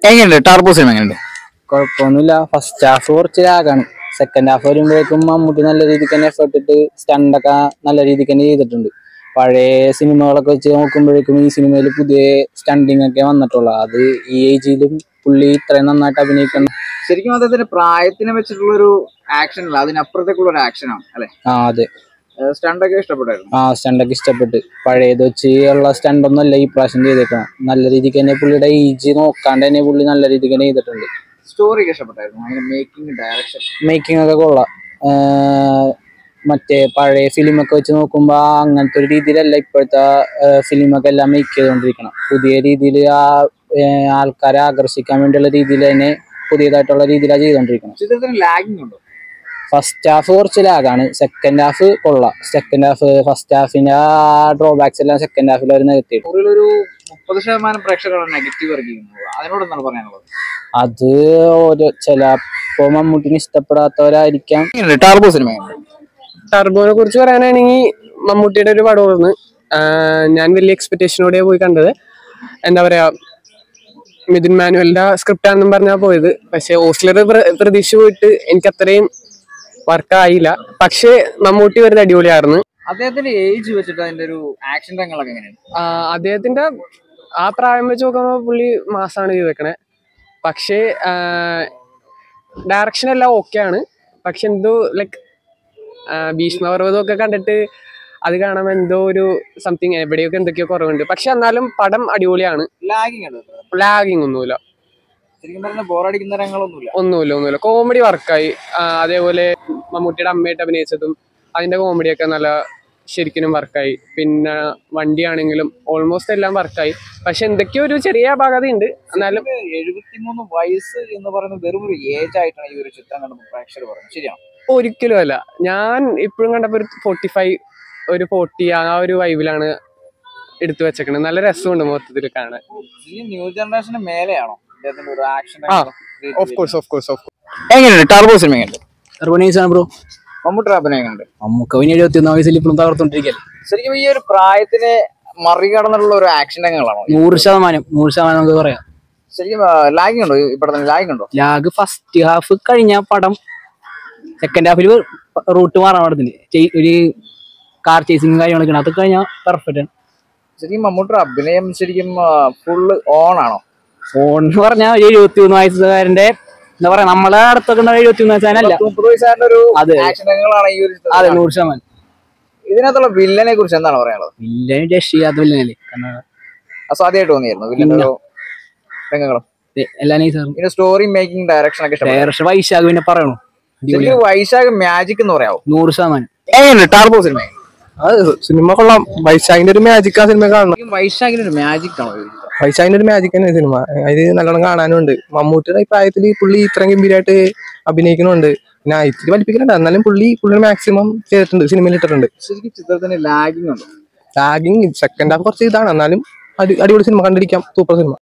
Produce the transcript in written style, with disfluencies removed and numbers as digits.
എങ്ങനെയുണ്ട് Turbo cinema എങ്ങനെയുണ്ട്? കുഴപ്പമൊന്നുമില്ല. ഫസ്റ്റ് ഹാഫ് കുറച്ച് ലാഗാണ്. സെക്കൻഡ് ഹാഫ് വരുമ്പോഴേക്കും മമ്മൂട്ടി നല്ല രീതിക്ക് തന്നെ എഫേർട്ട് ഇട്ട് സ്റ്റണ്ടൊക്കെ നല്ല രീതിക്ക് തന്നെ ചെയ്തിട്ടുണ്ട്. പഴയ സിനിമകളൊക്കെ വെച്ച് നോക്കുമ്പോഴേക്കും ഈ സിനിമയിൽ പുതിയ സ്റ്റണ്ടിങ് ഒക്കെ വന്നിട്ടുള്ളൂ. അത് ഈ ഏജിലും പുള്ളി ഇത്രയും നന്നായിട്ട് അഭിനയിക്കണം. ശരിക്കും അദ്ദേഹത്തിന്റെ പ്രായത്തിനെ വെച്ചിട്ടുള്ള ഒരു ആക്ഷൻ അല്ല, അതിനപ്പുറത്തേക്കുള്ള ഒരു ആക്ഷനാണ് അല്ലെ? അതെ. സ്റ്റണ്ടൊക്കെ ഇഷ്ടപ്പെട്ടായിരുന്നു? സ്റ്റണ്ടൊക്കെ ഇഷ്ടപ്പെട്ട്. പഴയത് വെച്ച് ഉള്ള സ്റ്റണ്ട് ഒന്നും അല്ല ഈ പ്രാവശ്യം ചെയ്തേക്കണം. നല്ല രീതിക്ക് തന്നെ പുള്ളിയുടെ ഏജ് നോക്കാണ്ട് തന്നെ പുള്ളി നല്ല രീതിക്ക് തന്നെ ചെയ്തിട്ടുണ്ട്. സ്റ്റോറി ഒക്കെ ഇഷ്ടപ്പെട്ടായിരുന്നു? അങ്ങനെ മേക്കിംഗ്, ഡയറക്ഷൻ, മേക്കിംഗ് ഒക്കെ കൊള്ളാം. മറ്റേ പഴയ ഫിലിമൊക്കെ വെച്ച് നോക്കുമ്പോൾ അങ്ങനത്തെ ഒരു രീതിയിലല്ല ഇപ്പോഴത്തെ ഫിലിമൊക്കെ എല്ലാം മേക്ക് ചെയ്തുകൊണ്ടിരിക്കണം. പുതിയ രീതിയിൽ ആൾക്കാരെ ആകർഷിക്കാൻ വേണ്ടിയുള്ള രീതിയിൽ തന്നെ പുതിയതായിട്ടുള്ള രീതിയിലാണ് ചെയ്തുകൊണ്ടിരിക്കണം. ചിത്രത്തിന് ലാഗിങ് ഉണ്ടോ? ഫസ്റ്റ് ഹാഫ് കുറച്ച് ലാഗാണ്. സെക്കൻഡ് ഹാഫ് കൊള്ളാം. സെക്കൻഡ് ഹാഫ് ഫസ്റ്റ് ഹാഫിന്റെ ഡ്രോബാക്സ് എല്ലാം സെക്കൻഡ് ഹാഫിൽ അവർ നികത്തി. ഒരു 30% പ്രേക്ഷകരാണ് നെഗറ്റീവ് ഇറക്കിയിരുന്നത്. അതിനോട് എന്താണ് പറയാനുള്ളത്? അത് ചിലപ്പോ മമ്മൂട്ടിന് ഇഷ്ടപ്പെടാത്തവരായിരിക്കാം. ടർബോ സിനിമ ടർബോനെ കുറിച്ച് പറയാനാണെങ്കിൽ മമ്മൂട്ടിയുടെ ഒരു പടമായിരുന്നു. ഞാൻ വലിയ എക്സ്പെക്ടേഷനോടെ പോയി കണ്ടത്. എന്താ പറയാ, മിഥുൻ മാനുവലിന്റെ സ്ക്രിപ്റ്റ് ആണെന്നും പറഞ്ഞാൽ പോയത്. പക്ഷെ ഓസ്ലർ പ്രതീക്ഷ പോയിട്ട് എനിക്ക് അത്രയും വർക്കായില്ല. പക്ഷെ മമ്മൂട്ടി വരുന്നത് അടിപൊളിയായിരുന്നു. അദ്ദേഹത്തിന്റെ ഏജ് വെച്ചിട്ട് അതിന്റെ ഒരു ആക്ഷൻ രംഗങ്ങളൊക്കെ എങ്ങനെയാണ്? അദ്ദേഹത്തിന്റെ ആ പ്രായം വെച്ച് നോക്കുമ്പോൾ പുള്ളി മാസാണ് ചെയ്തേക്കണേ. പക്ഷേ ഡയറക്ഷൻ എല്ലാം ഓക്കെയാണ്. പക്ഷെ എന്തോ ലൈക്ക് ഭീഷ്മപർവ്വതമൊക്കെ കണ്ടിട്ട് അത് കാണാൻ എന്തോ ഒരു സംതിങ് എവിടെയൊക്കെ എന്തൊക്കെയോ കുറവുണ്ട്. പക്ഷെ എന്നാലും പടം അടിപൊളിയാണ്. ലാഗിങ് ഒന്നുമില്ല. ഒന്നുമില്ല. കോമഡി വർക്കായി. അതേപോലെ മമ്മൂട്ടിയുടെ അമ്മയായിട്ട് അഭിനയിച്ചതും അതിന്റെ കോമഡിയൊക്കെ നല്ല ശരിക്കും വർക്കായി. പിന്നെ വണ്ടിയാണെങ്കിലും ഓൾമോസ്റ്റ് എല്ലാം വർക്കായി. പക്ഷെ എന്തൊക്കെയോ ഒരു ചെറിയ അപാകതയുണ്ട്. എന്നാലും 73 വയസ്സ് എന്ന് പറയുന്നത് വെറും ഒരു ഏജ് ആയിട്ടാണ് ഈ ഒരു ചിത്രം കണ്ടപ്പോൾ പ്രേക്ഷകർ പറയുന്നത്. ശരിയാണ്? ഒരിക്കലും അല്ല. ഞാൻ ഇപ്പോഴും കണ്ടപ്പോൾ ഒരു 45, ഒരു 40 ആ ഒരു വൈബിലാണ് എടുത്തു വെച്ചേക്കണത്. നല്ല രസമുണ്ട് മൊത്തത്തിൽ കാണാൻ. ന്യൂ ജനറേഷന് മേലെയാണോ ഒരു ആക്ഷൻ? Of course. എങ്ങനെയുണ്ട് ടർബോ സിനിമ? എങ്ങനെയുണ്ട്? ടർബോ നൈസാണ് ബ്രോ. മമ്മൂട്ടിയുടെ അഭിനയം എങ്ങനെയുണ്ട്? നമുക്ക് 71 വയസ്സിൽ ഇപ്പോഴും തകർത്തോണ്ടിരിക്കല്ലേ. ശരിക്കും ഈ ഒരു പ്രായത്തിനെ മറികടന്നുള്ള ഒരു ആക്ഷൻ രംഗങ്ങളാണോ? 100% നമുക്ക് പറയാം. ശരിക്കും ലാഗിങ് ഉണ്ടോ? ഇവിടെ ലാഗിങ് ഉണ്ടോ? ലാഗ് ഫസ്റ്റ് ഹാഫ് കഴിഞ്ഞ പടം സെക്കൻഡ് ഹാഫിൽ റൂട്ട് മാറാൻ പടത്തിന് ഒരു കാർ ചേസിങ് കാര്യങ്ങളൊക്കെ അത് കഴിഞ്ഞാൽ പെർഫെക്റ്റ് ആണ്. ശരിക്കും മമ്മൂട്ടിയുടെ അഭിനയം ശരിക്കും ഫുള്ള് ഓൺ ആണോ? ഓൺ എന്ന് പറഞ്ഞാൽ 71 വയസ്സുകാരന്റെ എന്താ പറയാ, നമ്മളെ അടുത്തൊക്കെ 71 വയസ്സുകാരനല്ല. 30 വയസ്സുകാരൻ്റെ ഒരു ആക്ഷൻ രംഗങ്ങളാണ് ഈ ഒരു. അതെ, 100%. ഇതിനകത്തുള്ള വില്ലനെ കുറിച്ച് എന്താണ് പറയാനുള്ളത്? വില്ലൻ രക്ഷ ചെയ്യാത്ത വില്ലനല്ലേ. അസാധ്യമായിട്ട് തോന്നിയായിരുന്നു വില്ലന്റെ രംഗങ്ങളും എല്ലാം നൈസാണ്. പിന്നെ സ്റ്റോറി മേക്കിംഗ്, ഡയറക്ഷൻ ഒക്കെ ഇഷ്ടപ്പെട്ടു. വൈശാഖ് പിന്നെ പറയണോ? വൈശാഖ് മാജിക് എന്ന് പറയാമോ? 100%. എങ്ങനെയുണ്ട് ടർബോ സിനിമ? സിനിമ കൊള്ളാം. വൈശാഖിന്റെ ഒരു മാജിക് ആ സിനിമ കാണണം. വൈശാഖിന്റെ ഒരു മാജിക് ആണോ? വൈശാഖിന്റെ ഒരു മാജിക് തന്നെ സിനിമ. അത് നല്ലോണം കാണാനുണ്ട്. മമ്മൂട്ടിയുടെ പ്രായത്തിൽ പുള്ളി ഇത്രയും ഗംഭീരമായിട്ട് അഭിനയിക്കുന്നുണ്ട്. പിന്നെ ഇത്തിരി വലിപ്പിക്കുന്നുണ്ട്. എന്നാലും പുള്ളിയുടെ മാക്സിമം ചെയ്തിട്ടുണ്ട്, സിനിമയിൽ ഇട്ടിട്ടുണ്ട്. ശരിക്കും ചിത്രത്തിന് ലാഗിങ് ഉണ്ടോ? ലാഗിങ് സെക്കൻഡ് ഹാഫ് കുറച്ച് ഇതാണ്. എന്നാലും അടിപൊളി സിനിമ, കണ്ടിരിക്കാം. Super cinema.